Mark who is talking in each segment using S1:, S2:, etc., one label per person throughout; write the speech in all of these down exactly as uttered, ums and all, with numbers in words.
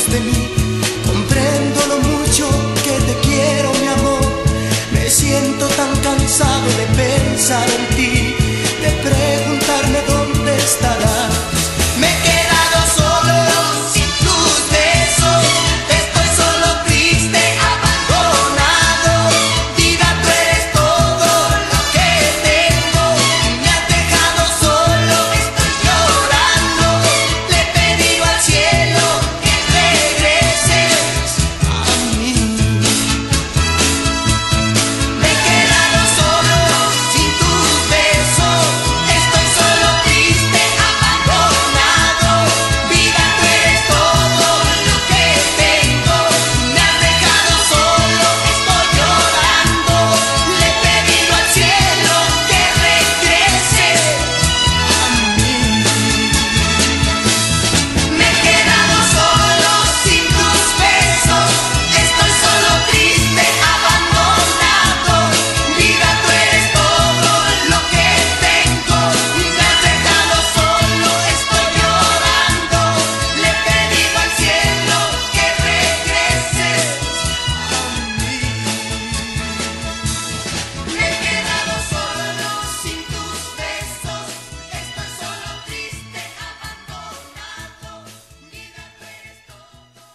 S1: de mí. Comprendo lo mucho que te quiero, mi amor. Me siento tan cansado de pensar en ti, de preguntarme dónde estarás. Me he quedado solo sin tus besos, estoy solo, triste, abandonado. Vida, tú eres todo lo que tengo, me has dejado solo, estoy llorando. Le he pedido al cielo que regreses a mí. Me he quedado solo sin tus besos, estoy solo, triste, abandonado. Vida, tú eres todo lo que tengo, me has dejado solo, estoy llorando. Le he pedido al cielo que regreses a mí. Me he quedado solo sin tus besos, estoy solo, triste, abandonado. Vida, tú eres todo lo que tengo, me has dejado solo, estoy llorando. Le he pedido al cielo que regreses a mí. Me he quedado solo sin tus besos, estoy solo, triste, abandonado. Vida, tú eres todo lo que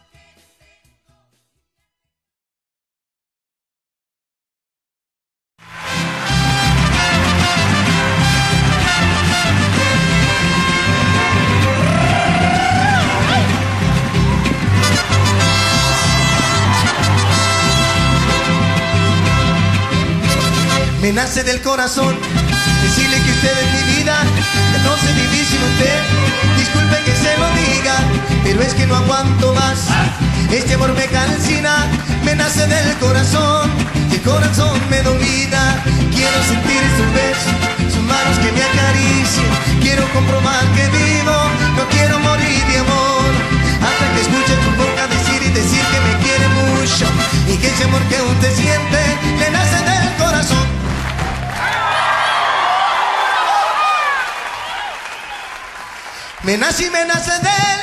S2: Me nace del corazón decirle que usted es mi vida, que no sé vivir sin usted. Disculpe que se lo diga, pero es que no aguanto más. Este amor me calcina, me nace del corazón, y el corazón me domina. Quiero sentir sus besos, sus manos que me acaricien. Quiero comprobar que vivo, no quiero morir de amor. Hasta que escuche tu boca decir y decir que me quiere mucho, y que ese amor que usted siente le nace del corazón. Me nace y me nace de él,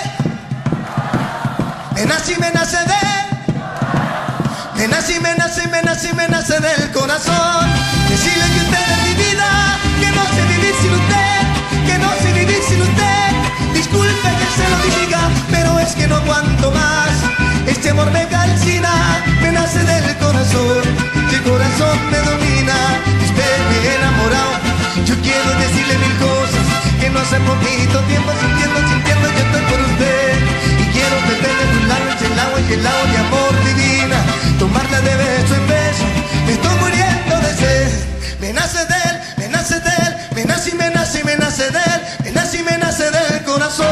S2: me nace y me nace de él, me nace y me nace y me nace y me nace del corazón. Decirle que usted es mi vida, que no sé vivir sin usted, que no sé vivir sin usted. Disculpe que se lo diga, pero es que no aguanto más. Este amor me calcina, me nace del corazón, y el corazón me domina. Usted me ha enamorado, yo quiero decirle mil cosas que no hace poquito tiempo, sintiendo, sintiendo, yo estoy por usted. Y quiero meter de tus labios el agua y el agua de amor divina, tomarla de beso en beso, me estoy muriendo de sed. Me nace de él, me nace de él, me nace y me nace y me nace de él, me nace y me nace del corazón.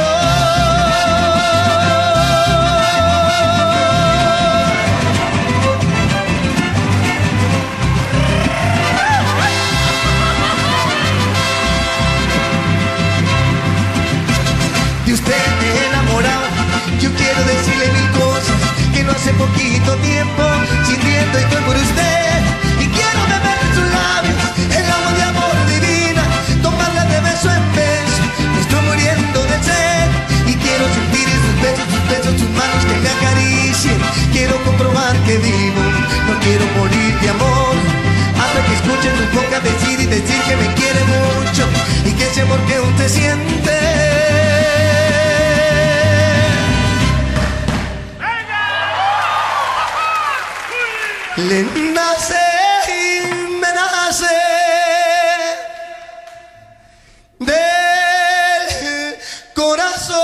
S2: De usted me he enamorado, yo quiero decirle mil cosas que no hace poquito tiempo, sintiendo estoy por usted. Y quiero beber en sus labios el agua de amor divina, tomarla de beso en beso, me estoy muriendo de sed. Y quiero sentir sus besos, sus besos, sus manos que me acaricien. Quiero comprobar que vivo, no quiero morir de amor. Hasta que escuchen tu boca decir y decir que me quiere mucho, y que ese amor que usted siente le nace y me nace del corazón.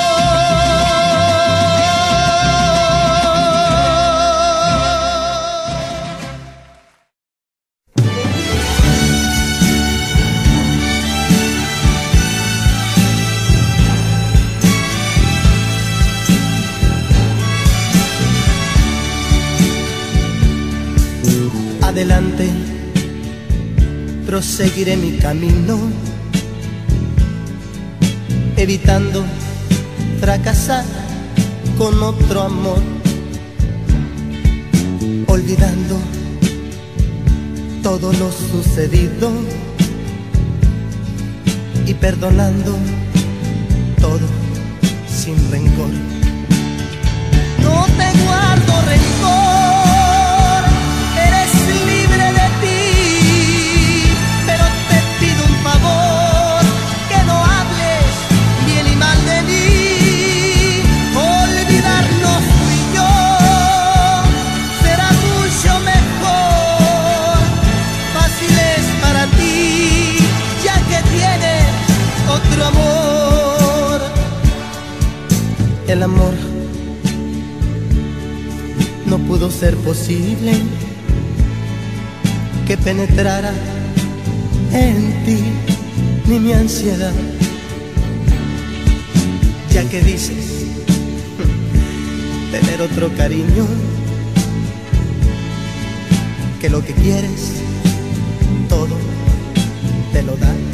S1: Adelante, proseguiré mi camino, evitando fracasar con otro amor, olvidando todo lo sucedido y perdonando todo sin rencor.
S2: No te guardo rencor, eres libre de ti, pero te pido un favor, que no hables bien y mal de mí. Olvidarnos tú y yo será mucho mejor, fácil es para ti, ya que tienes otro amor. El amor no pudo ser posible que penetrara en ti ni mi ansiedad, ya que dices tener otro cariño, que lo que quieres todo te lo da.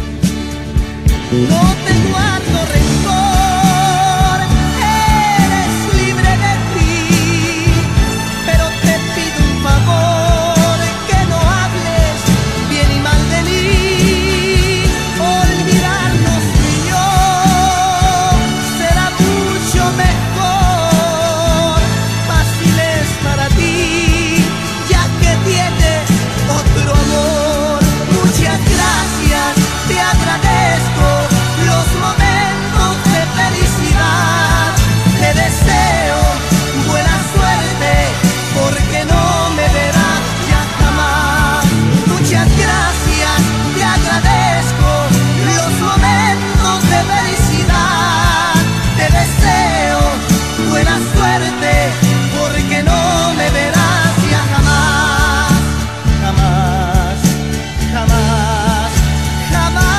S2: No te guardo rencor, eres libre de ti, pero te pido un favor, que no hables bien y mal de mí. Olvidarnos tú y yo será mucho mejor, fácil es para ti, ya que tienes otro amor. Muchas gracias, te agradezco los momentos de felicidad. Te deseo buena suerte, porque no me verás ya jamás. Muchas gracias, te agradezco los momentos de felicidad. Te deseo buena suerte, porque no me verás ya jamás. Jamás, jamás, jamás.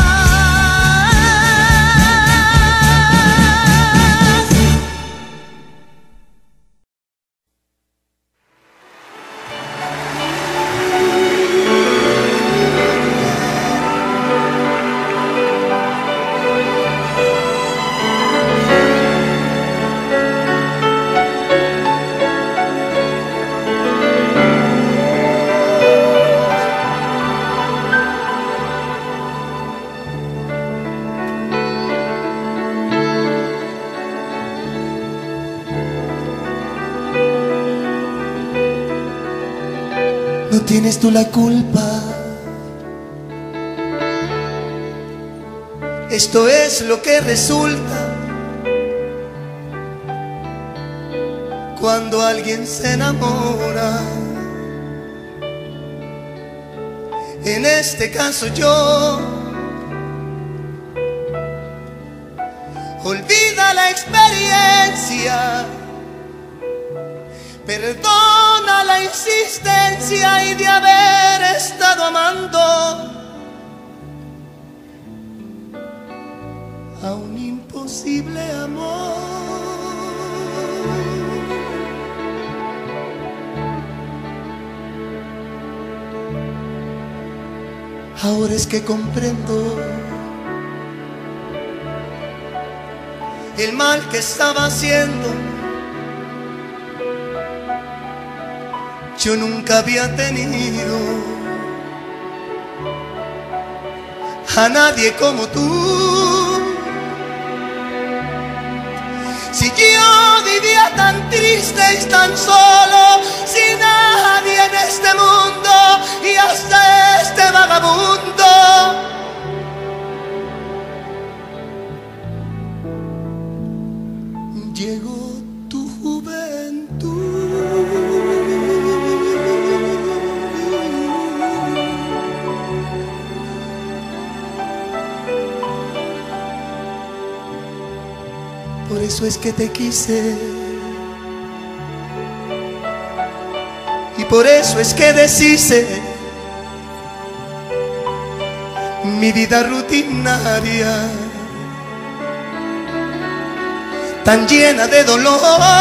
S1: No tienes tú la culpa.
S2: Esto es lo que resulta
S1: Cuando alguien se enamora, en este caso yo, olvida la experiencia, perdona la insistencia y de haber estado amando a un imposible amor. Ahora es que comprendo el mal que estaba haciendo. Yo nunca había tenido a nadie como tú. Si yo vivía tan triste y tan solo, sin nadie en este mundo y hasta este vagabundo, llegó tu juventud. Por eso es que te quise, y por eso es que deshice mi vida rutinaria, tan llena de dolor.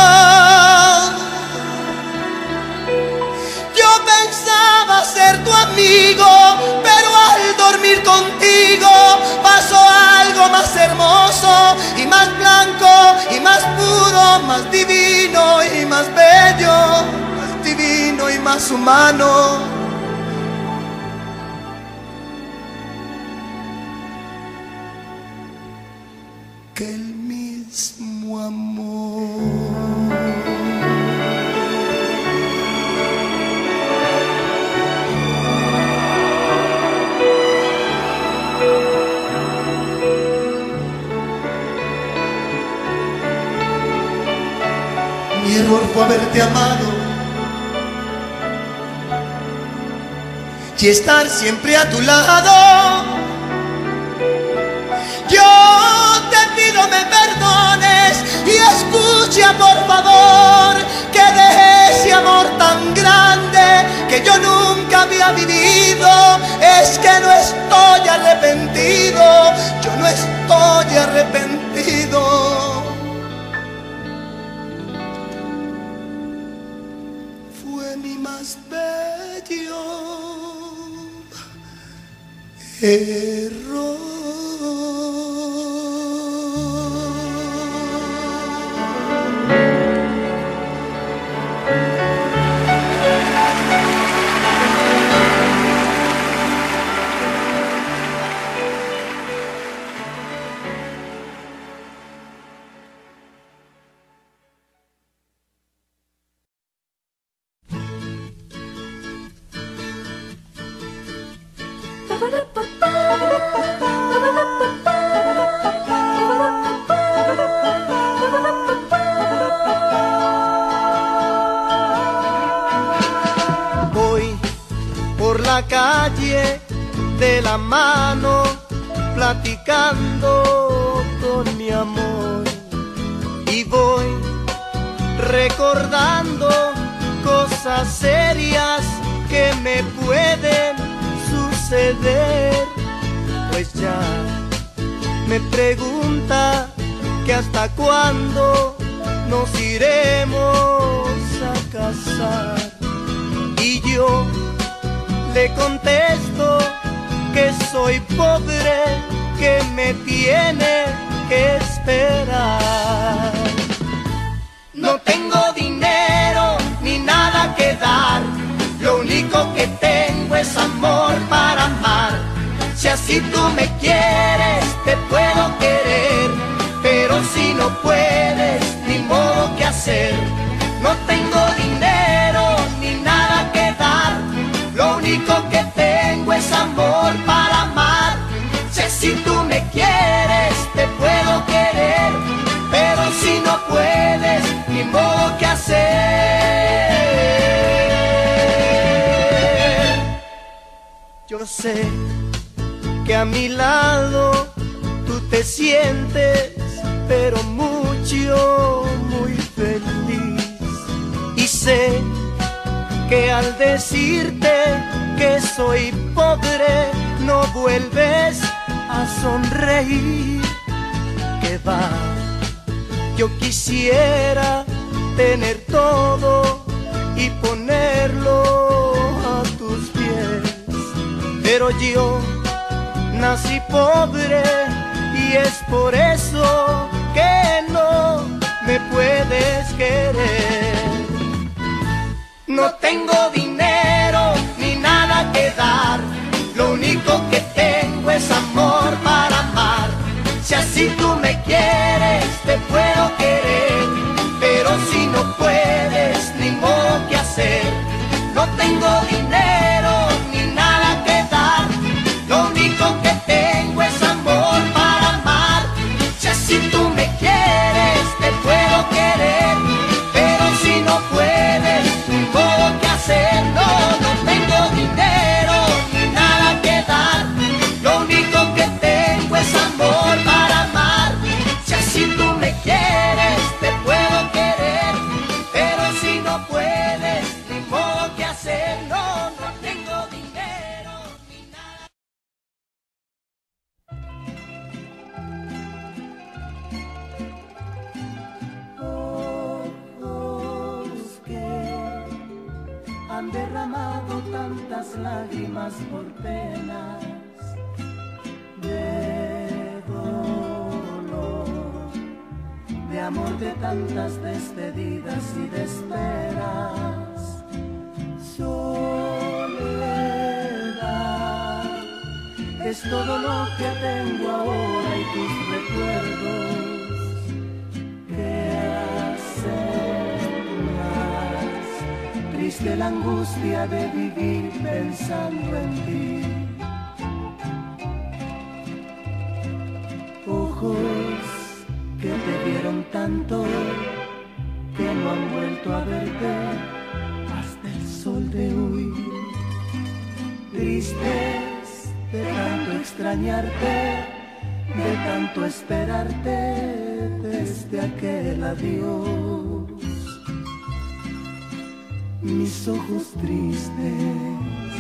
S1: Yo pensaba ser tu amigo, pero al dormir contigo pasó algo más hermoso y más blanco y más puro, más divino y más bello, más divino y más humano. Que el mismo amor.
S2: Mi error fue haberte amado y estar siempre a tu lado. Yo te pido me perdones y escucha por favor que dejé ese amor tan grande que yo nunca había vivido. Es que no estoy arrepentido, yo no estoy arrepentido. Fue mi más bello error. Voy por la calle de la mano platicando con mi amor y voy recordando cosas serias que me pueden suceder, pues ya me pregunta que hasta cuándo nos iremos a casar y yo le contesto que soy pobre, que me tiene que esperar. No tengo dinero ni nada que dar, lo único que tengo es amor para amar. Si así tú me quieres, te puedo querer, pero si no puedes, ni modo que hacer. No tengo dinero ni nada que dar, lo único que tengo es amor para amar. Si así tú me quieres, te puedo querer, pero si no puedes, ni modo que hacer. Yo sé que a mi lado tú te sientes, pero mucho, muy feliz. Y sé que al decirte que soy pobre, no vuelves a sonreír. Que va, yo quisiera tener todo y ponerlo a tus pies, pero yo nací pobre y es por eso que no me puedes querer. No tengo dinero ni nada que dar, lo único que tengo es amor para amar. Si así tú me quieres, te puedo querer, pero si no puedes, ni modo que hacer. No tengo dinero ni nada que dar, lo único que tengo es amor para amar. Si así tú me quieres, te puedo querer, pero si no puedes, ni modo que hacer. No, no tengo dinero ni nada que dar, lo único que tengo es amor para amar. Si así tú me quieres, te puedo querer, pero si no puedes, ni modo que hacer. No, no tengo dinero ni nada.
S1: Ojos que han derramado tantas lágrimas por penas de dolor, de amor, de tantas despedidas y de esperas. Soledad es todo lo que tengo ahora y tus recuerdos que hacen más triste la angustia de vivir pensando en ti. Ojos que te vieron tanto que no han vuelto vuelto a verte hasta el sol de hoy. Tristes de tanto extrañarte, de tanto esperarte desde aquel adiós. Mis ojos tristes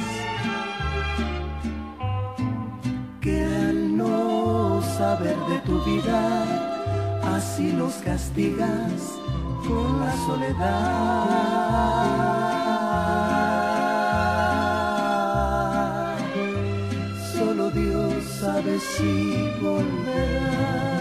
S1: que al no saber de tu vida así los castigas con la soledad. Solo Dios sabe si volverás.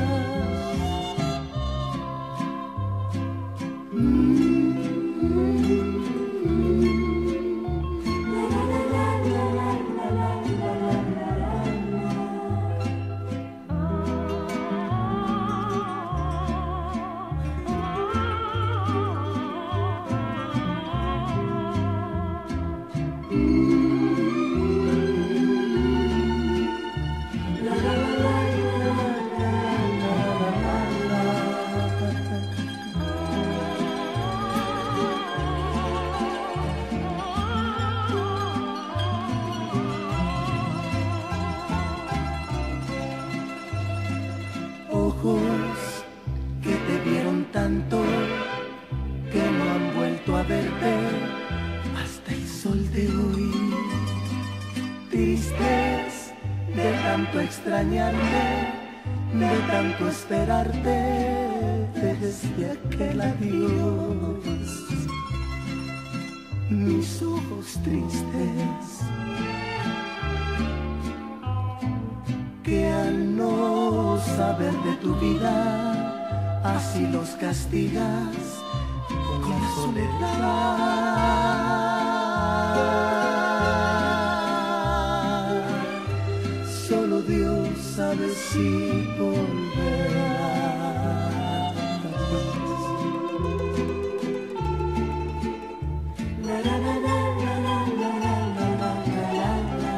S1: Ojos que te vieron tanto que no han vuelto a verte hasta el sol de hoy. Tristes de tanto extrañarte, de tanto esperarte desde aquel adiós. Mis ojos tristes que al no saber de tu vida así los castigas con la soledad. Solo Dios sabe si volverás. La, la, la, la, la, la, la, la, la, la, la.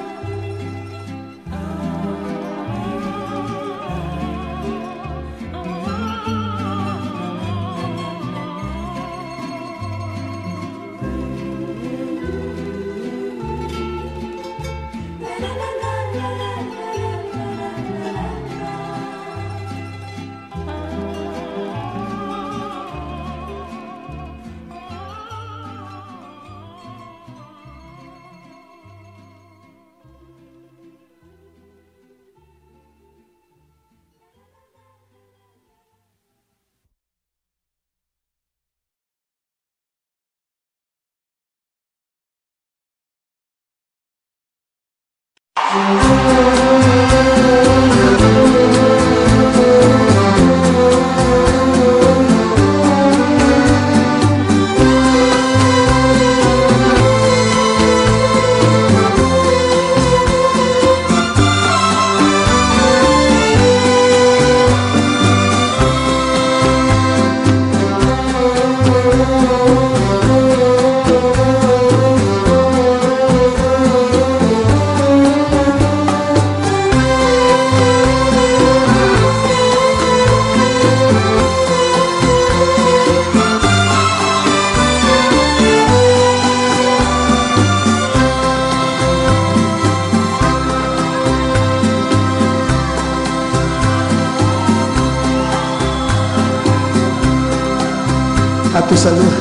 S2: A tu salud.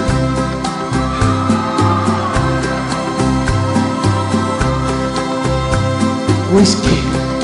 S2: Whisky.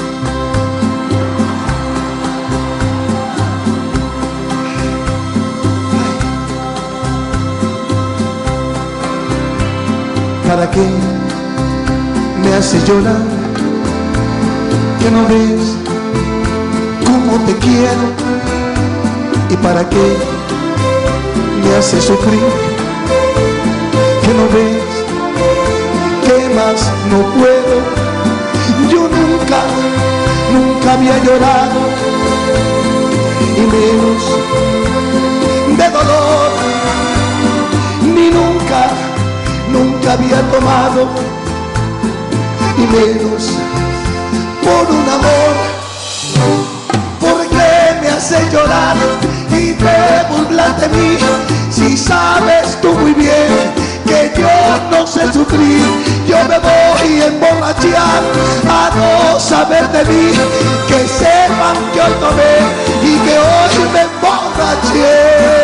S2: ¿Para qué me hace llorar? Que no ves cómo te quiero. ¿Y para qué me hace sufrir? Que no ves que más no puedo. Yo nunca, nunca había llorado, y menos de dolor, ni nunca, nunca había tomado, y menos por un amor. ¿Por qué me hace llorar y te burlas burlas de mí, si sabes tú muy bien que yo no sé sufrir. Yo me voy a emborrachar a no saber de mí, que sepan que hoy tomé y que hoy me emborraché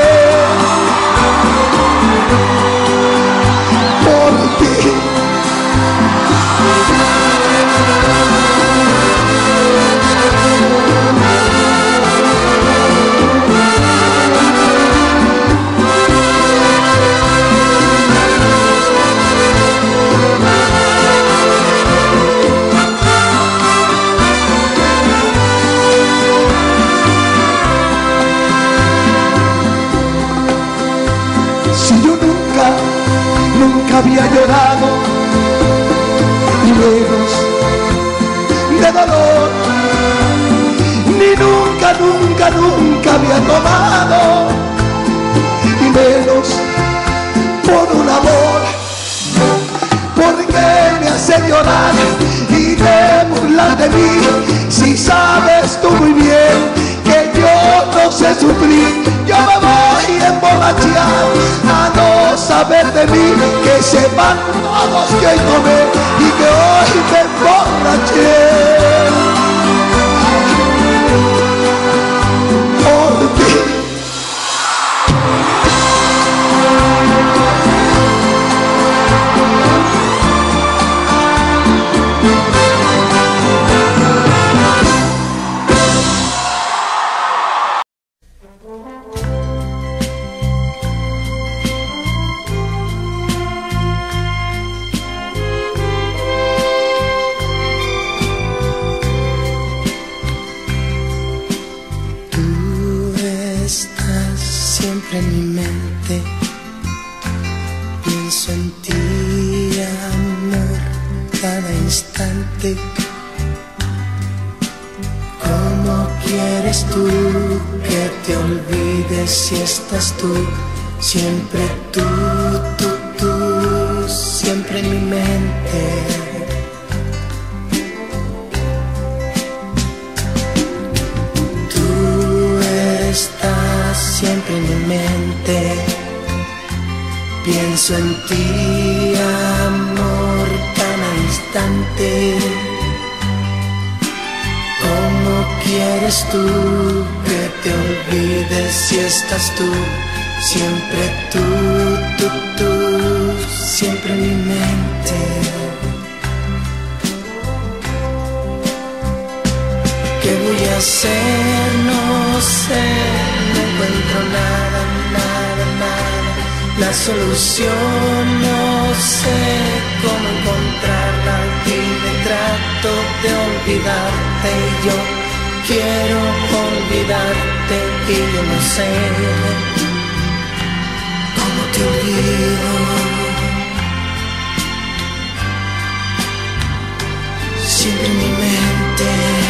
S2: por ti. Nunca había llorado, ni menos de dolor, ni nunca, nunca, nunca había tomado, ni menos por un amor. ¿Por qué me hace llorar y te burlas de mí, si sabes tú muy bien que yo no sé sufrir? Yo me voy a emborrachar a no saber de mí, que sepan todos que hoy tomé y que hoy me emborraché por ti.
S1: En mi mente pienso en ti, amor, cada instante. ¿Cómo quieres tú que te olvides si estás tú? Siempre tú, tú, tú, siempre en mi mente. Siempre en mi mente pienso en ti, amor, cada instante. ¿Cómo quieres tú que te olvides si estás tú? Siempre tú, tú, tú, siempre en mi mente. ¿Qué voy a hacer? No sé. No encuentro nada, nada, nada. La solución no sé cómo encontrarla. Y me trato de olvidarte. Yo quiero olvidarte y yo no sé cómo te olvido. Siempre en mi mente.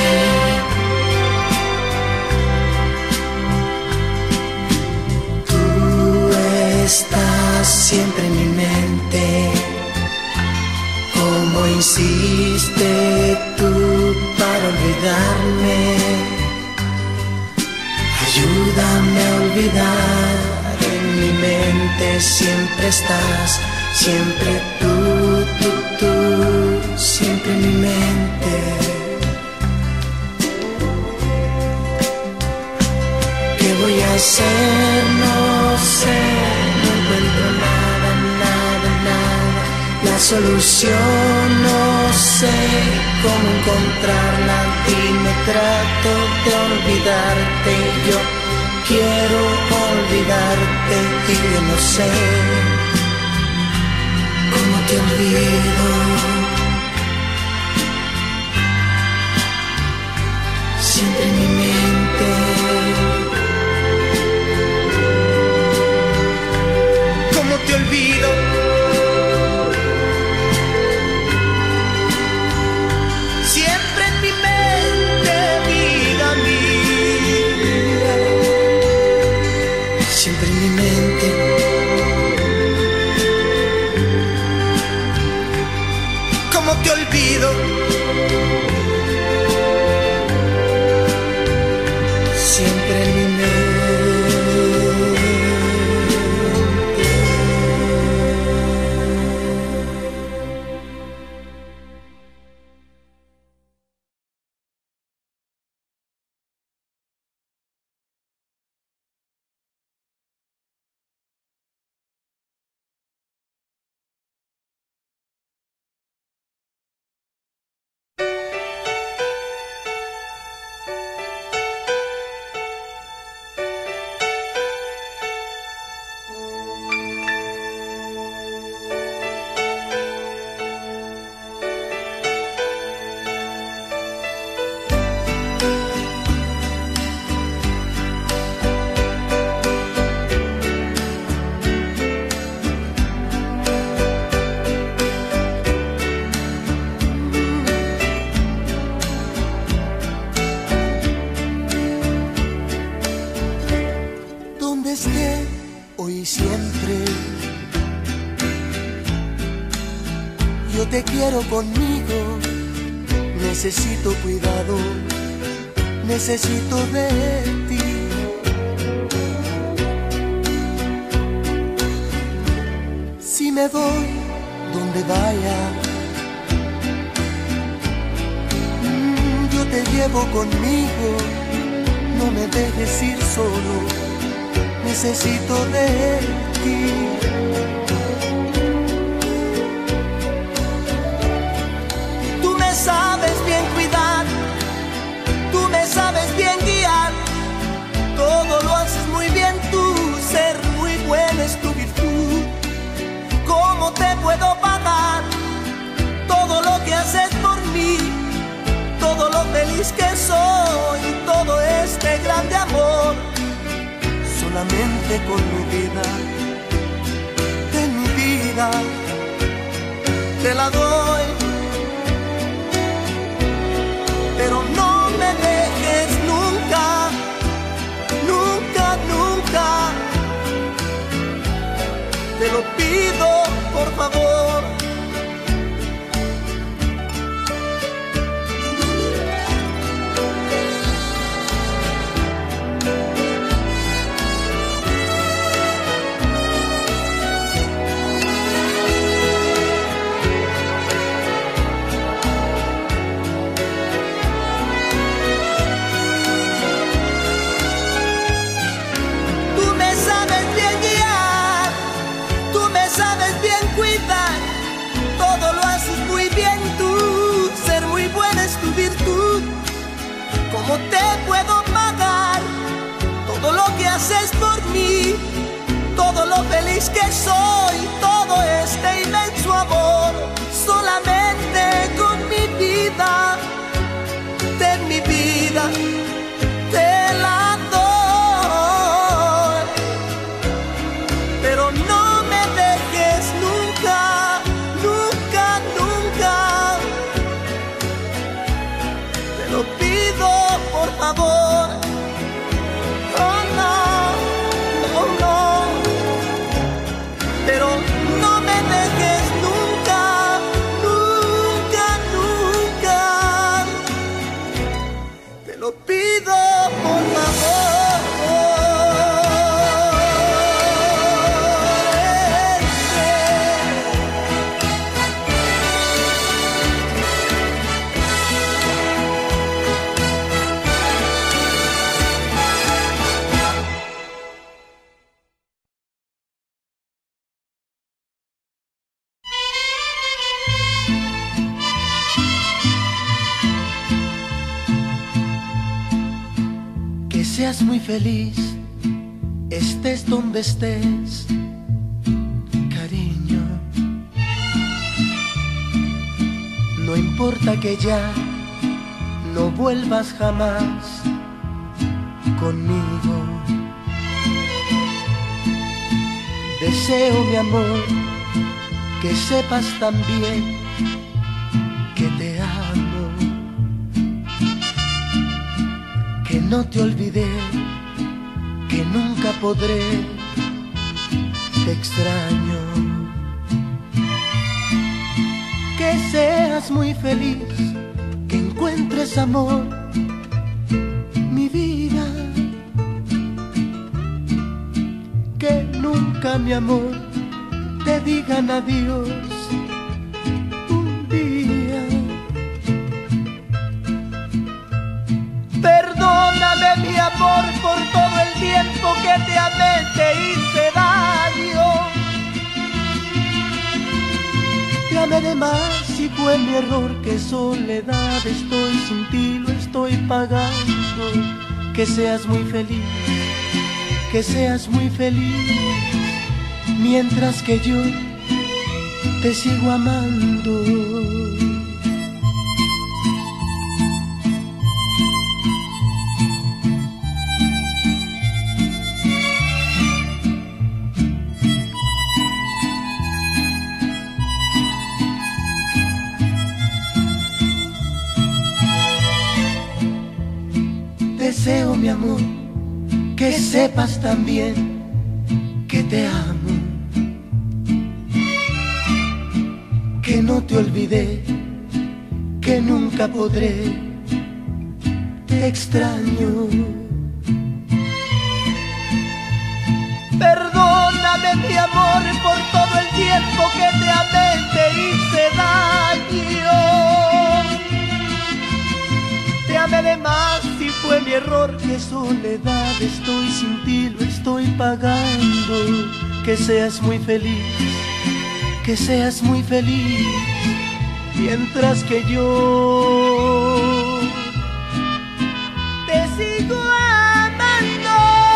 S1: Estás siempre en mi mente. ¿Cómo insiste tú para olvidarme? Ayúdame a olvidar. En mi mente siempre estás. Siempre tú, tú, tú, siempre en mi mente. ¿Qué voy a hacer? No sé. No encuentro nada, nada, nada. La solución no sé cómo encontrarla. Y me trato de olvidarte. Yo quiero olvidarte y yo no sé cómo te olvido. Siempre en mi mente. ¿Cómo te olvido? Siempre en mi mente, vida mía. Siempre en mi mente. ¿Cómo te olvido? Siempre en mi mente. esté hoy y siempre. Yo te quiero conmigo, necesito cuidado, necesito de ti. Si me voy donde vaya, yo te llevo conmigo, no me dejes ir solo, necesito de ti. Tú me sabes bien cuidar, tú me sabes bien guiar, todo lo haces muy bien tú, ser muy buena es tu virtud. ¿Cómo te puedo pagar todo lo que haces por mí? Todo lo feliz que soy, todo este grande amor, solamente con mi vida, de mi vida, te la doy. Pero no me dejes nunca, nunca, nunca, te lo pido por favor. ¿Cómo te puedo pagar todo lo que haces por mí? Todo lo feliz que soy, todo este inmenso amor, solamente con mi vida, de mi vida, te la doy. Pero no me dejes nunca, nunca, nunca, te lo pido por favor. Oh no, oh no, pero no me dejes nunca, nunca, nunca, te lo pido por favor. Seas muy feliz, estés donde estés, cariño. No importa que ya no vuelvas jamás conmigo. Deseo, mi amor, que sepas también que te amo. Que no te olvidé, que nunca podré, te extraño. Que seas muy feliz, que encuentres amor, mi vida. Que nunca, mi amor, te digan adiós. Mi amor, por todo el tiempo que te amé, te hice daño. Te amé de más y fue mi error, que soledad estoy sin ti, lo estoy pagando. Que seas muy feliz, que seas muy feliz, mientras que yo te sigo amando. Deseo, mi amor, que sepas también te amo, que no te olvidé, que nunca podré, te extraño.
S2: Perdóname, mi amor, por todo el tiempo que te amé, te hice daño. Te amé de más y fue mi error. Qué soledad estoy sin ti, lo estoy pagando. Que seas muy feliz, que seas muy feliz, mientras que yo te sigo amando.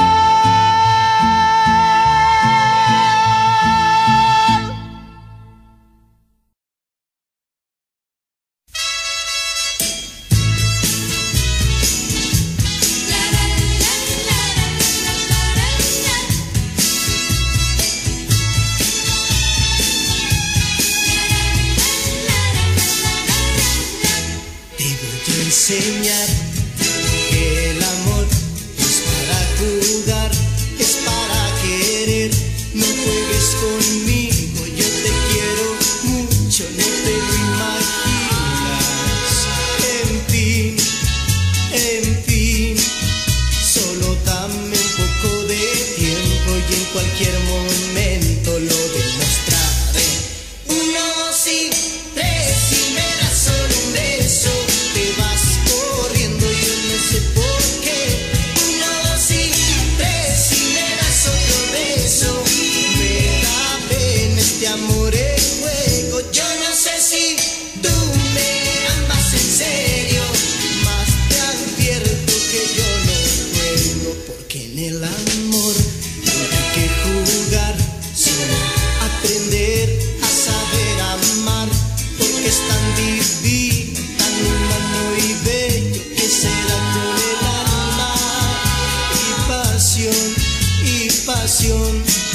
S1: Enseñar que el amor no es para jugar, es para querer. No juegues conmigo, yo te quiero mucho, no te lo imaginas. En fin, en fin, solo dame un poco de tiempo y en cualquier momento lo demostraré. Uno, dos y tres, si me das solo un beso, te vas corriendo, yo no sé por qué. Uno, dos y tres, si me das otro beso, me da pena este amor en juego. Yo no sé si tú me amas en serio, más te advierto que yo no juego, porque en el amor no hay que jugar, sino aprender a saber amar, porque es tan divino, tan humano y bello, que se da con el alma. Y pasión, y pasión,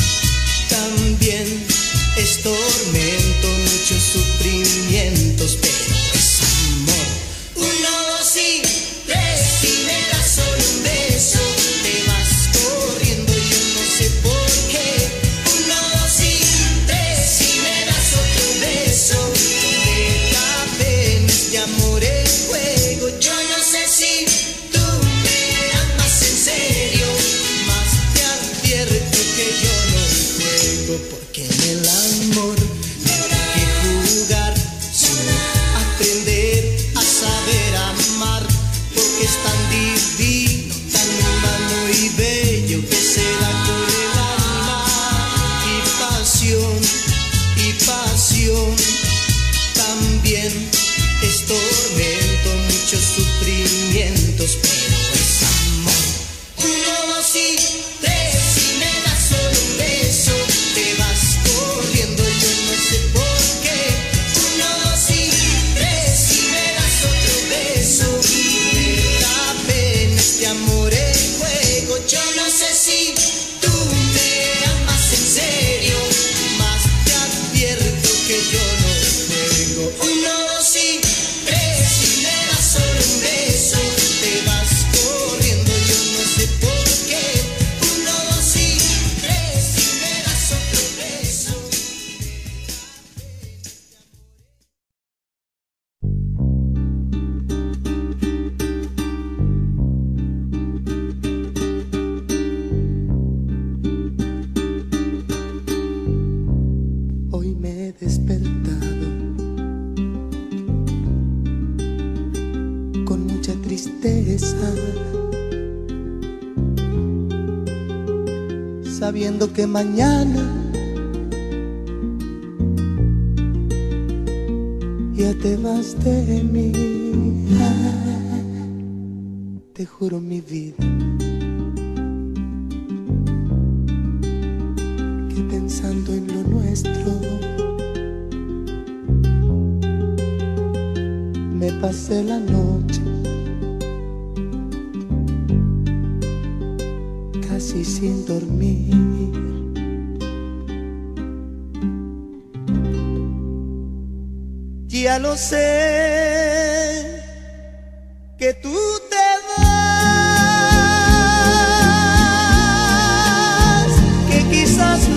S1: también es tormento, muchos sufrimientos, pero es amor. Uno, dos y tres, si me das solo un beso, te vas corriendo, yo no sé por qué. Uno, dos y tres, si me das otro beso, me da pena este amor en juego. Yo no sé si tú me amas en serio, más te advierto que yo no juego, porque en el amor no hay que jugar, sino aprender a saber amar, porque es tan divino, tan humano y bello, que se da con el alma. Y pasión, y pasión, también es tormento, muchos sufrimientos, pero es amor. Uno, dos y tres, si me das solo un beso, te vas corriendo, yo no sé por qué. Uno, dos y tres, si me das otro beso, me da pena este amor en juego. Yo no sé si tú me amas en serio, más te advierto que yo no juego. Uno, dos y tres, si me das solo un beso, te vas corriendo, yo no sé por qué. Uno, dos y tres, si me das otro beso. Hoy me he despertado con mucha tristeza, sabiendo que mañana ya te vas de mí. Ah, te juro mi vida que pensando en lo nuestro me pasé la noche casi sin dormir. Ya lo sé, que tú te vas, que quizás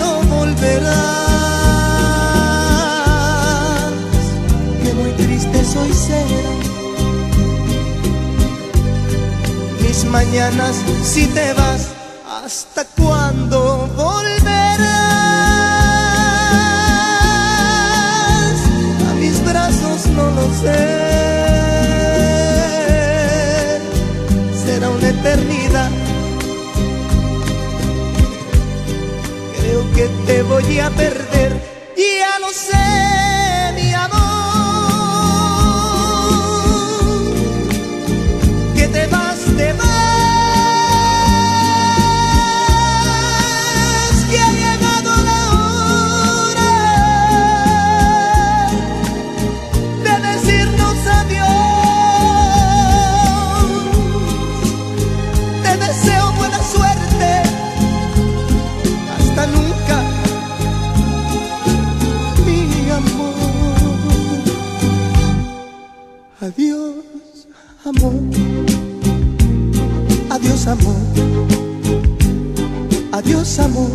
S2: mañanas si te vas. ¿Hasta cuándo volverás a mis brazos? No lo sé. Será una eternidad. Creo que te voy a perder. Ya lo sé, mi amor, que te vas, te vas. Adiós, amor. Adiós, amor. Adiós, amor.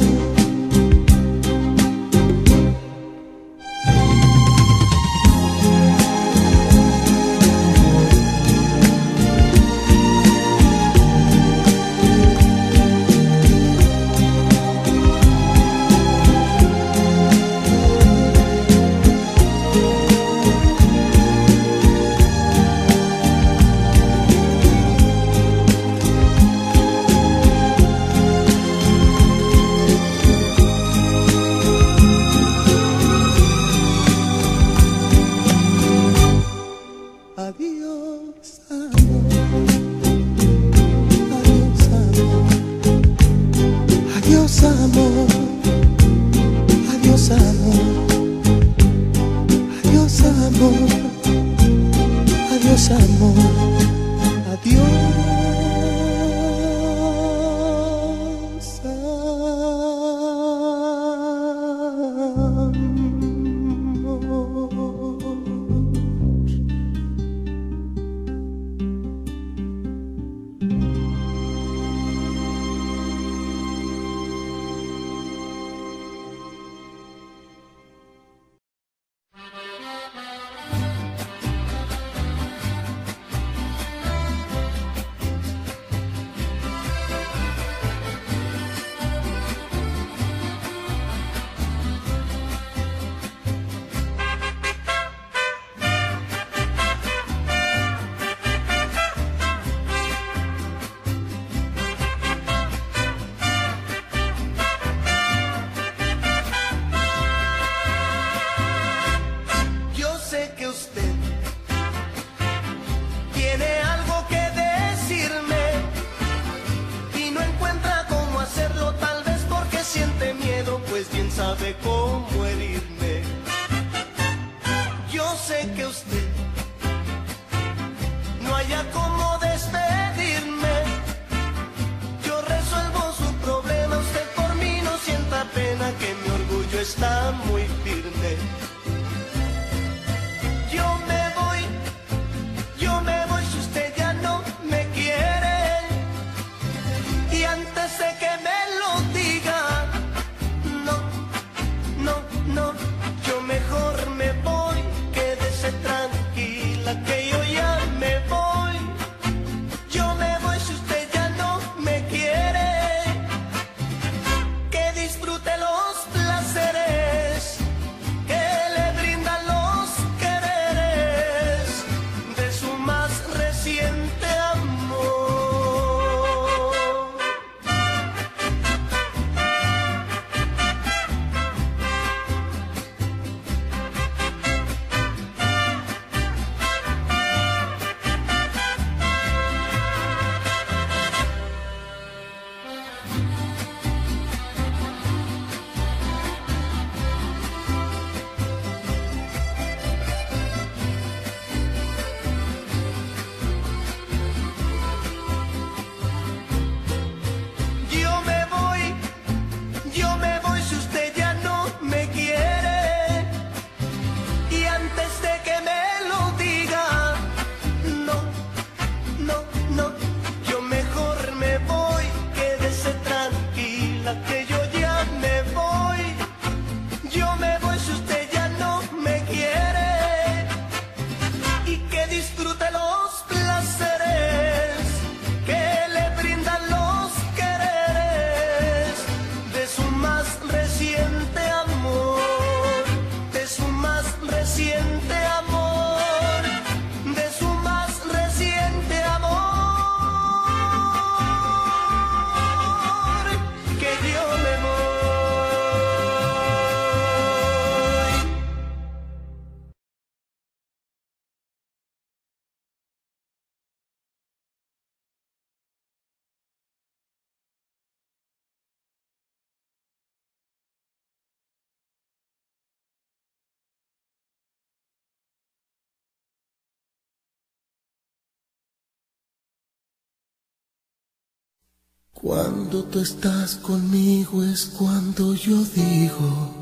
S1: Cuando tú estás conmigo es cuando yo digo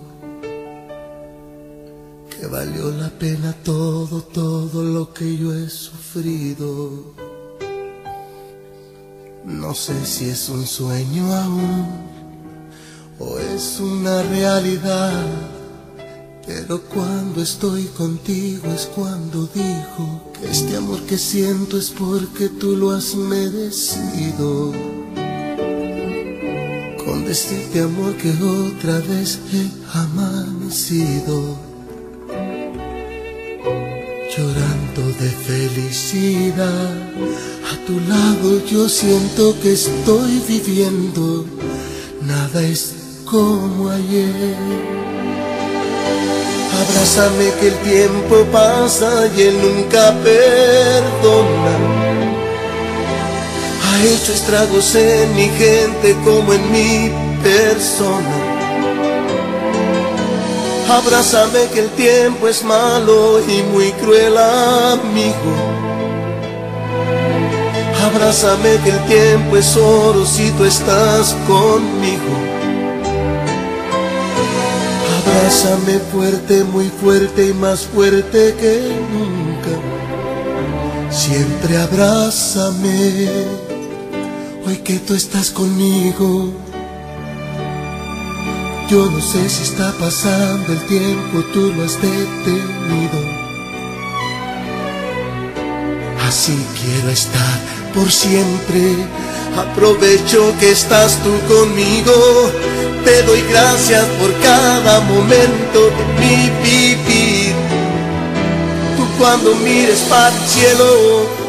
S1: que valió la pena todo, todo lo que yo he sufrido. No sé si es un sueño aún o es una realidad, pero cuando estoy contigo es cuando digo que este amor que siento es porque tú lo has merecido. Con decirte, amor, que otra vez he amanecido llorando de felicidad. A tu lado yo siento que estoy viviendo, nada es como ayer. Abrázame que el tiempo pasa y él nunca perdona. Ha hecho estragos en mi gente como en mi persona. Abrázame que el tiempo es malo y muy cruel, amigo. Abrázame que el tiempo es oro si tú estás conmigo. Abrázame fuerte, muy fuerte y más fuerte que nunca. Siempre abrázame. Hoy que tú estás conmigo, yo no sé si está pasando el tiempo, tú lo has detenido. Así quiero estar por siempre. Aprovecho que estás tú conmigo. Te doy gracias por cada momento de mi vivir. Tú cuando mires para el cielo,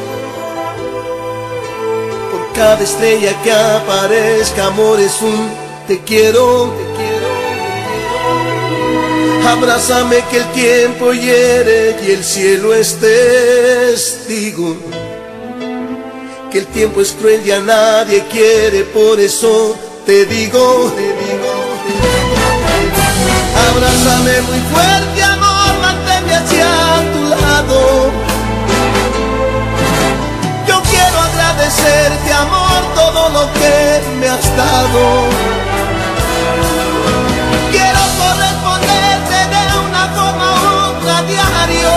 S1: cada estrella que aparezca, amor, es un te quiero, te quiero, te quiero. Abrázame que el tiempo hiere y el cielo es testigo. Que el tiempo es cruel y a nadie quiere, por eso te digo, te digo, te digo, te digo. Abrázame muy fuerte, amor, manténme hacia tu lado. Agradecerte, amor, todo lo que me has dado. Quiero corresponderte de una forma u otra a diario.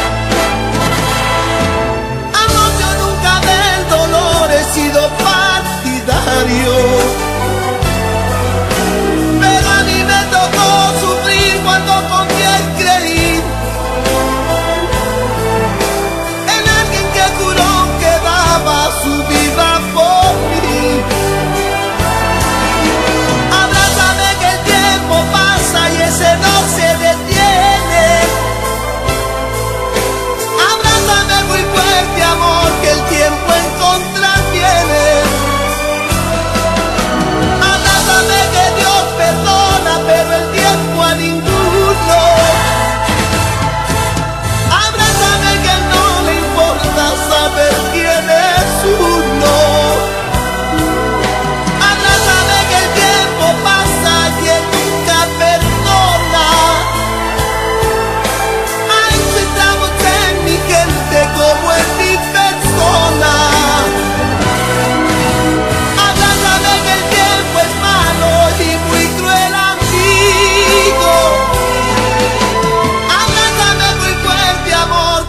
S1: Amor, yo nunca del dolor he sido partidario, pero a mí me tocó sufrir cuando confié y creí en alguien que juró su vida por mí. Abrázame que el tiempo pasa y ese no se detiene. Abrázame muy fuerte, amor, que el tiempo en contra viene. Abrázame que Dios perdona, pero el tiempo a ninguno. Abrázame que no le importa saber quién es uno. Abrázame que el tiempo pasa y él nunca perdona. Hay estragos en mi gente como en mi persona. Abrázame que el tiempo es malo y muy cruel, amigo. Abrázame muy fuerte, amor.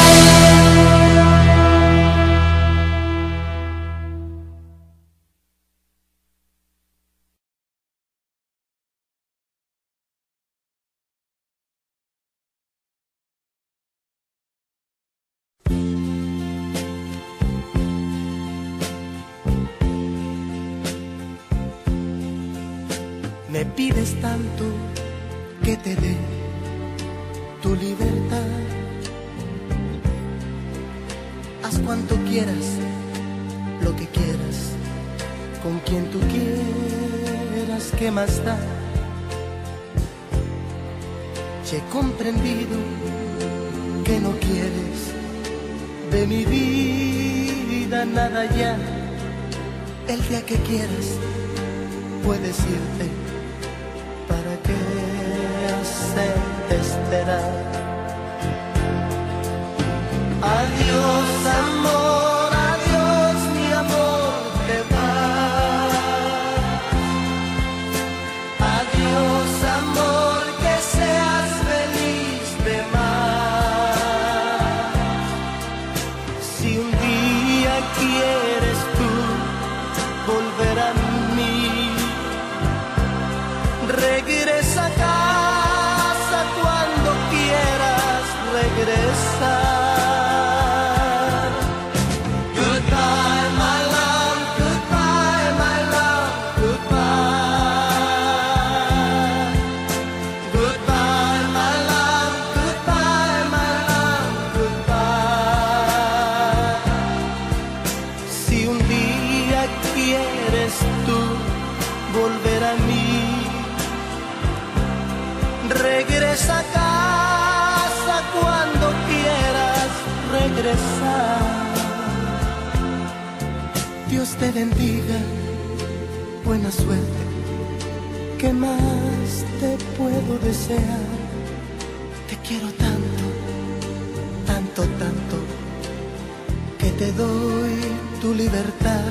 S1: Me pides tanto que te dé tu libertad. Haz cuanto quieras, lo que quieras, con quien tú quieras, ¿qué más da? Ya he comprendido que no quieres de mi vida nada ya. El día que quieras puedes irte. ¿Para qué hacerte esperar? Adiós, amor, adiós, mi amor, te vas. quieres tú volver a mí. Regresa a casa cuando quieras regresar. Dios te bendiga, buena suerte. ¿Qué más te puedo desear? Te quiero tanto, tanto, tanto, que te doy tu libertad.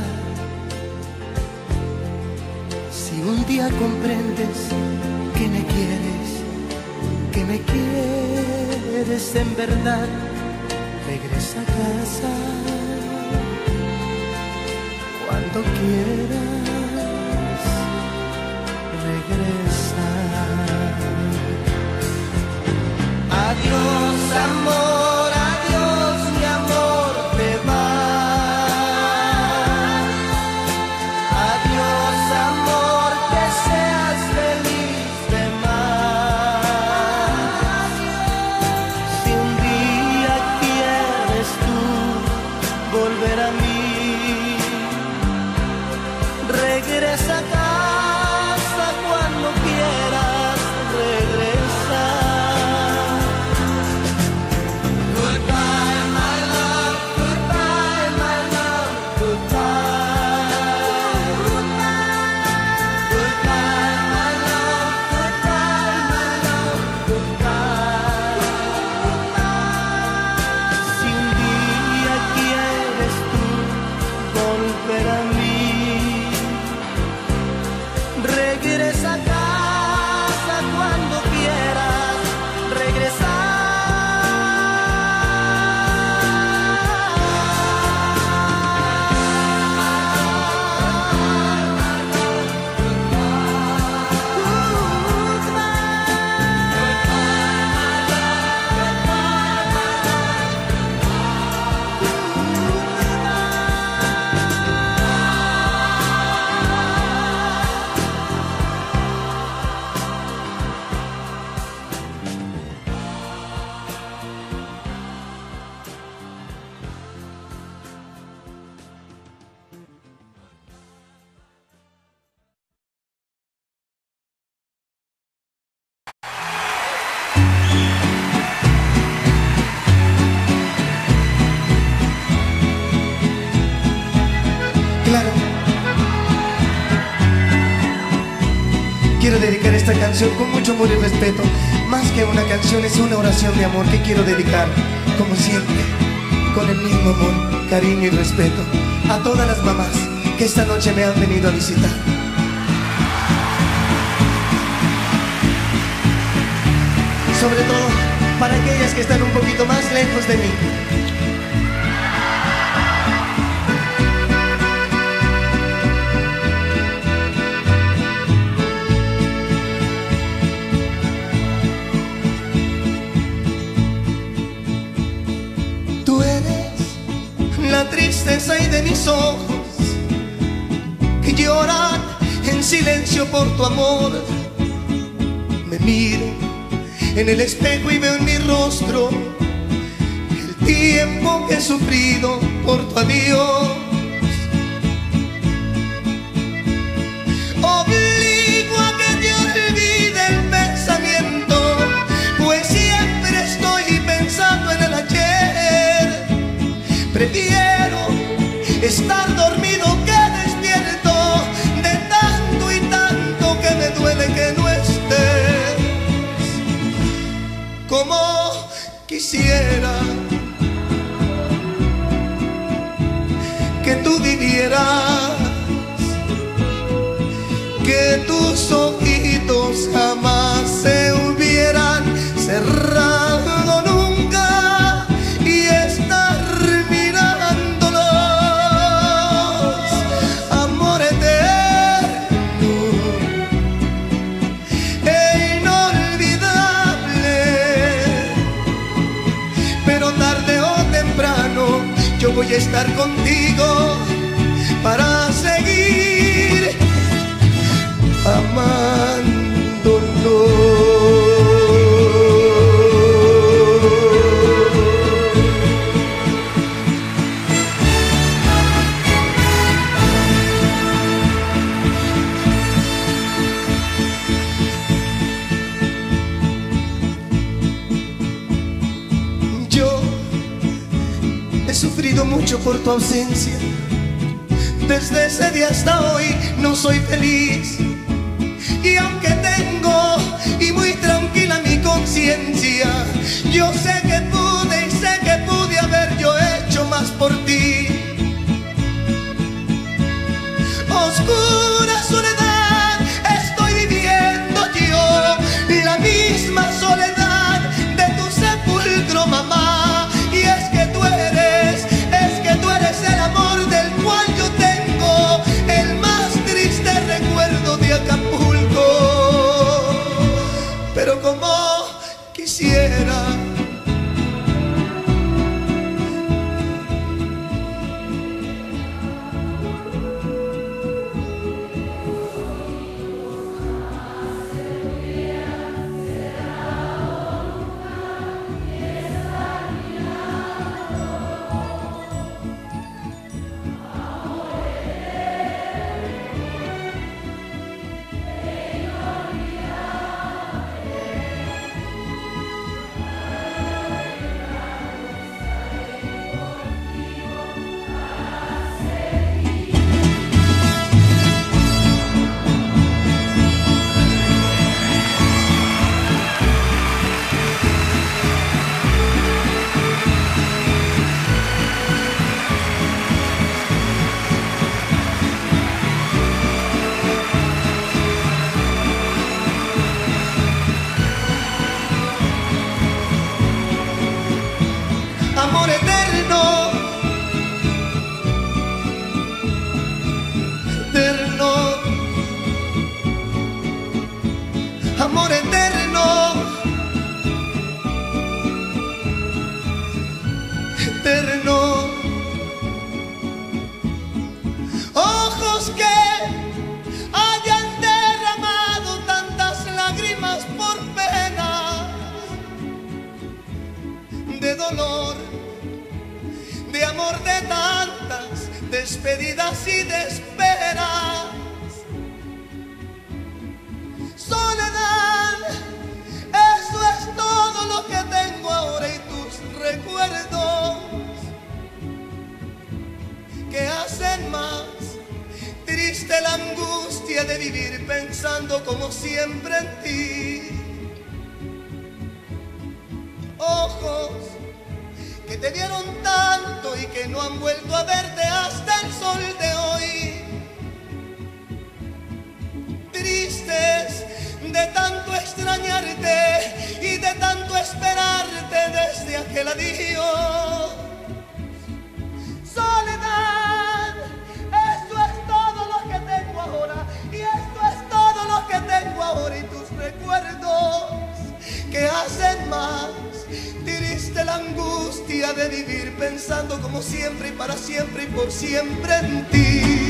S1: Si un día comprendes que me quieres, que me quieres en verdad, regresa a casa cuando quieras regresar. Adiós, amor, adiós, mi amor, te vas. Adiós, amor, que seas feliz de más. Si un día quieres tú volver a mí, regresa a casa cuando quieras regresar. Goodbye, my love, goodbye, my love, goodbye. Goodbye, my love, goodbye, my love, goodbye. Si un día quieres tú volver a mí, regresa a casa cuando quieras regresar.
S2: Claro. Quiero dedicar esta canción con mucho amor y respeto. Más que una canción, es una oración de amor que quiero dedicar, como siempre, con el mismo amor, cariño y respeto, a todas las mamás que esta noche me han venido a visitar. Sobre todo para aquellas que están un poquito más lejos de mí. Tú eres la tristeza y de mis ojos que lloran en silencio por tu amor. Me miro en el espejo y veo en mi rostro el tiempo que he sufrido por tu adiós. Obligo a que te olvide el pensamiento, pues siempre estoy pensando en el ayer. Prefiero estar dormido que despierto, de tanto y tanto que me duele que no estés. Como quisiera que tú vivieras, que tus ojitos jamás se hubieran cerrado nunca y estar mirándolos, amor eterno e inolvidable. Pero tarde o temprano yo voy a estar contigo para seguir amándonos. mucho por tu ausencia. Desde ese día hasta hoy no soy feliz. Y aunque tengo y muy tranquila mi conciencia, yo sé que pude y sé que pude haber yo hecho más por ti. Oscura soledad estoy viviendo yo, la misma soledad de tu sepulcro, mamá. Y es que tú eres, es que tú eres el amor del cual yo tengo el más triste recuerdo de Acapulco. Pero como quisiera amor eterno, eterno, amor eterno, eterno. Ojos que hayan derramado tantas lágrimas por pena de dolor, de amor, de tantas despedidas y de esperas. Soledad, eso es todo lo que tengo ahora y tus recuerdos que hacen más triste la angustia de vivir pensando como siempre en ti. Ojos que te vieron tanto y que no han vuelto a verte hasta el sol de hoy. Tristes de tanto extrañarte y de tanto esperarte desde aquel adiós. Soledad, esto es todo lo que tengo ahora y esto es todo lo que tengo ahora y tus recuerdos que hacen más triste la angustia de vivir pensando como siempre y para siempre y por siempre en ti.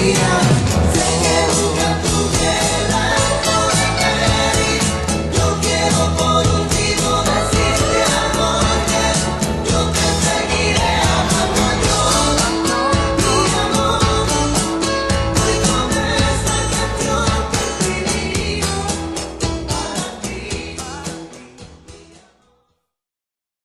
S1: mía.